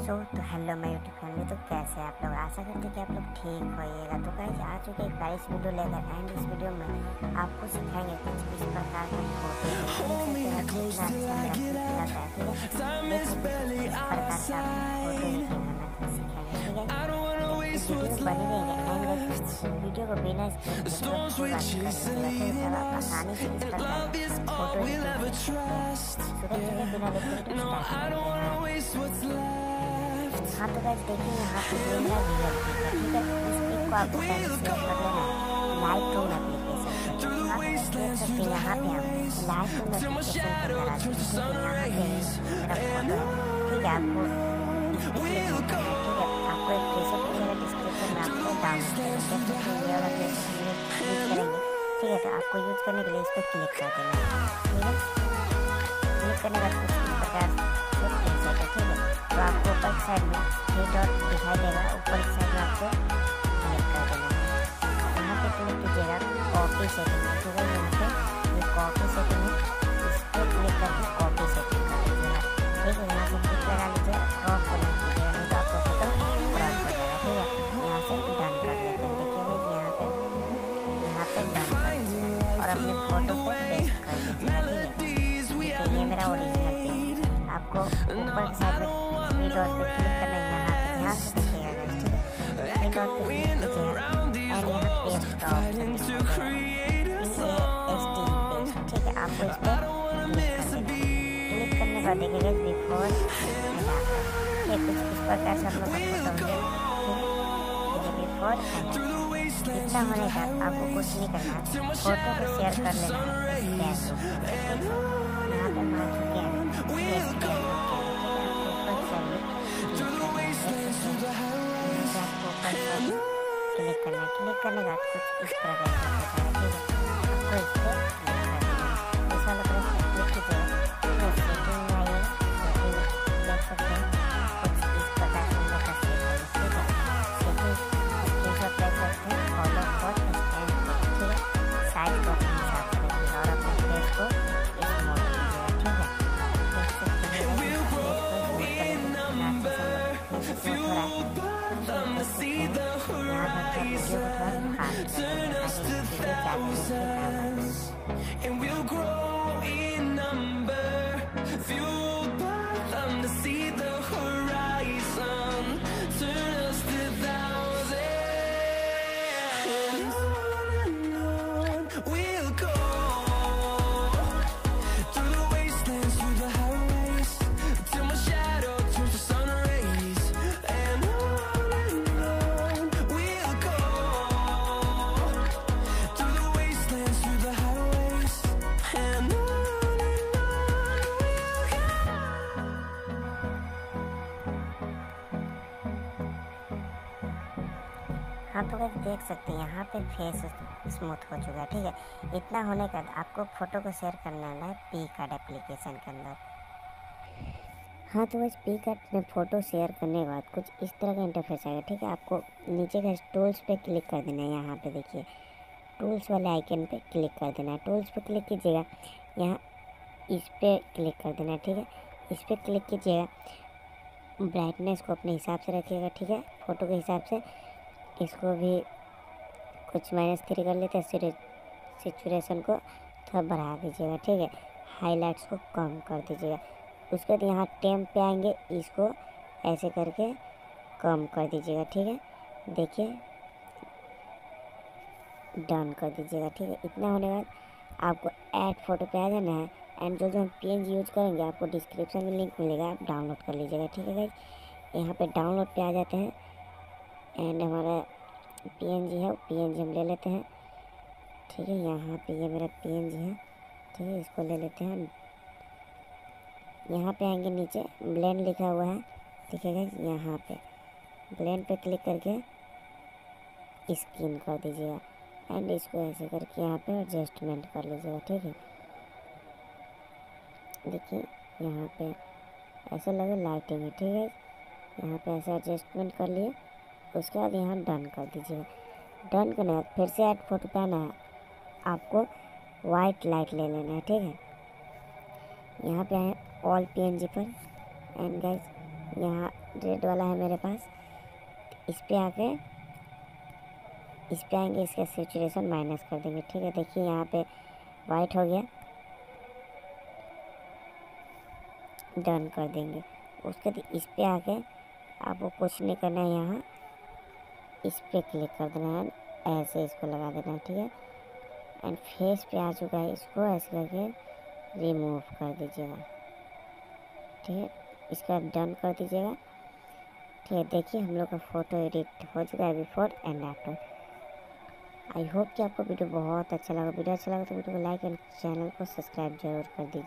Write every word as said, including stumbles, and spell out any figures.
सो तो hello my YouTube family, तो कैसे हैं आप लोग। आशा करते हैं कि आप लोग ठीक होइएगा। तो गाइस आ चुके एक नई वीडियो लेकर, एंड इस वीडियो में आपको सिखाएंगे कुछ इस प्रकार का फोटो कितना अच्छा मेरा लग रहा है। इस प्रकार का फोटो सिखाएंगे, ठीक है। वीडियो बनी रहेंगे एंड वीडियो को बिना आसानी से इस प्रकार फोटो बिना हाँ तो गाइस देखिए यहाँ पे ये मेरा रियल पिक है, ठीक है। इस पिक को आपको पहले सेव कर लेना है लाइटरूम एप्लीकेशन। आप देख सकते हैं यहाँ पे हम लाइटरूम एप्लीकेशन के अंदर आते हैं, ठीक है। यहाँ पे मेरा फोटो है, ठीक है। आपको इस पे क्लिक करना है, ठीक है। आपको एक प्रीसेट मिलेगा डिस्क्रिप्शन में, आपको डाउनलोड करना है। ये वाला प्रीसेट हम यूज करेंगे, ठीक है। तो आपको यूज करने के लिए इस पर क्लिक कर देना है, ठीक है। क्लिक करने के बाद कुछ इस प्रकार से प्रीसेट है, ठीक है। तो आपको ऊपर की साइड में थ्री डॉट दिखाई देगा, ऊपर की साइड में आपको क्लिक कर देना है। यहाँ पे क्लिक कीजिएगा कॉपी सेटिंग, ठीक है। यहाँ पे ये कॉपी सेटिंग है, इस पर क्लिक करके कॉपी सेटिंग कर लीजिएगा, ठीक है। यहाँ से क्लिक लगा लीजिएगा, क्रॉप को नहीं कीजिएगा, नहीं तो आपको फोटो क्रॉप हो जाएगा, ठीक है। यहाँ से डन कर लेते हैं, देखिए यहाँ पे यहाँ पे डन कर लीजिएगा और अपने फोटो को पेस्ट कर लीजिएगा, ठीक है। ये मेरा ओरिजिनल पेज है। आपको ऊपर की साइड में थ्री डॉट पे क्लिक करना है, यहाँ पे ध्यान से देखिएगा गाइस, ठीक है। थ्री डॉट पे क्लिक कीजिएगा एंड यहाँ पेस्ट का ऑप्शन है, ठीक है। आपको इस पर क्लिक कर देना है। क्लिक करने के बाद देखिएगा बिफोर एंड आफ्टर, ये कुछ इस प्रकार से आप लोग का फोटो होगा, बिफोर एंड इतना होने का आपको कुछ नहीं करना है, फोटो को शेयर कर लेना है फेसबुक। यहाँ पे मान चुके हैं क्लिक करना है। क्लिक करने के बाद कुछ इस तरह का होता है, ठीक है। आपको इस पर क्लिक करना है, इस वाले प्रेस पर क्लिक कीजिएगा, सेटिंग में आइएगा, देख सकते हैं कुछ इस प्रकार से हम लोग का सेट है, ठीक है। सेटिंग स्क्रीनशॉट ले सकते हैं, फॉलो फॉर स्टैंड, ठीक है। साइज को अपने हिसाब से रखिएगा और अपने फेस को इस मोड में कीजिएगा, ठीक है। देख सकते हैं फेस को and we'll grow in number, fueled by them to see the horizon, turn us to thousands, and on and on we'll go, through the wastelands, through the highways, till my shadow turns to sun rays, and on and on we'll go, through the wastelands, through the highways, and on and on we'll go. हाँ तो guys देख सकते हैं यहाँ पे face smooth हो चुका है, ठीक है। इतना होने के बाद आपको फोटो को शेयर करना है पिक्सार्ट एप्लीकेशन के अंदर। हाँ तो गाइस पिक्सार्ट में फ़ोटो शेयर करने के बाद कुछ इस तरह का इंटरफेस आएगा, ठीक है। आपको नीचे का टूल्स पे क्लिक कर देना है, यहाँ पे देखिए टूल्स वाले आइकन पे क्लिक कर देना है। टूल्स पे क्लिक कीजिएगा, यहाँ इस पर क्लिक कर देना है, ठीक है। इस पर क्लिक कीजिएगा, ब्राइटनेस को अपने हिसाब से रखिएगा, ठीक है, फ़ोटो के हिसाब से। इसको भी कुछ माइनस थ्री कर लेते हैं, सिचुएशन को थोड़ा बढ़ा दीजिएगा, ठीक है। हाइलाइट्स को कम कर दीजिएगा। उसके बाद यहाँ टेम्प पे आएंगे, इसको ऐसे करके कम कर दीजिएगा, ठीक है। देखिए डन कर दीजिएगा, ठीक है। इतना होने के बाद आपको ऐड फोटो पे आ जाना है, एंड जो जो हम पीएनजी यूज़ करेंगे आपको डिस्क्रिप्शन में लिंक मिलेगा, आप डाउनलोड कर लीजिएगा, ठीक है गाइस। यहाँ पे डाउनलोड पे आ जाते हैं एंड हमारा पीएनजी है, पीएनजी हम ले लेते हैं, ठीक है। यहाँ पे ये मेरा पीएनजी है, ठीक है, इसको ले लेते हैं। यहाँ पे आएंगे, नीचे ब्लेंड लिखा हुआ है, ठीक है गाइस। यहाँ पे ब्लेंड पे क्लिक करके स्किन कर दीजिएगा एंड इसको ऐसे करके यहाँ पे एडजस्टमेंट कर लीजिएगा, ठीक है। देखिए यहाँ पे ऐसा लगे लाइटिंग है, ठीक है। यहाँ पे ऐसे एडजस्टमेंट कर लिए, उसके बाद यहाँ डन कर दीजिएगा। डन करने के बाद फिर से ऐड फोटो पे आना है, आपको वाइट लाइट ले लेना है, ठीक है। यहाँ पे आए ऑल पीएनजी पर एंड गाइस यहाँ रेड वाला है मेरे पास। इस पे आके इस पे आएंगे, इसका सेचुरेशन माइनस कर देंगे। ठीक है, देखिए यहाँ पे वाइट हो गया, डन कर देंगे। उसके बाद इस पे आके आपको कुछ नहीं करना है, यहाँ इस पे क्लिक कर देना है, ऐसे इसको लगा देना है। ठीक है, एंड फेस पे आ चुका है, इसको ऐसे करके रिमूव कर दीजिएगा। ठीक है, इसका डन कर दीजिएगा। ठीक है, देखिए हम लोग का फ़ोटो एडिट हो चुका है before and after. I hope कि आपको वीडियो बहुत अच्छा लगा। वीडियो अच्छा लगा तो वीडियो को लाइक एंड चैनल को सब्सक्राइब जरूर कर दीजिए।